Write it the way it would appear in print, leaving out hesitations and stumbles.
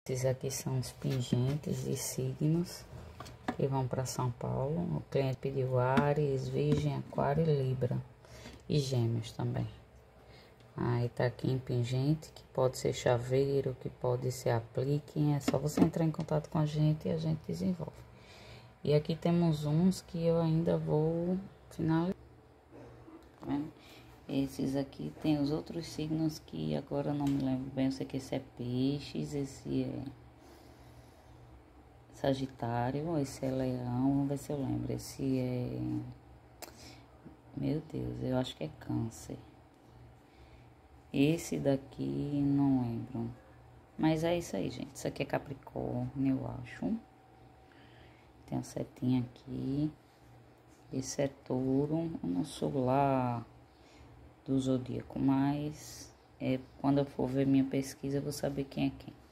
Esses aqui são os pingentes de signos que vão para São Paulo. O cliente pediu Áries, Virgem, Aquário e Libra. E Gêmeos também. Aí tá aqui em pingente, que pode ser chaveiro, que pode ser aplique. É só você entrar em contato com a gente e a gente desenvolve. E aqui temos uns que eu ainda vou finalizar. Tá vendo? Esses aqui tem os outros signos que agora eu não me lembro bem. Eu sei que esse é peixes, esse é Sagitário, esse é Leão. Vamos ver se eu lembro. Esse é... Meu Deus, eu acho que é Câncer. Esse daqui não lembro. Mas é isso aí, gente. Isso aqui é Capricórnio, eu acho. Tem a setinha aqui. Esse é Touro. Eu não sou lá do zodíaco, mas quando eu for ver minha pesquisa eu vou saber quem é quem.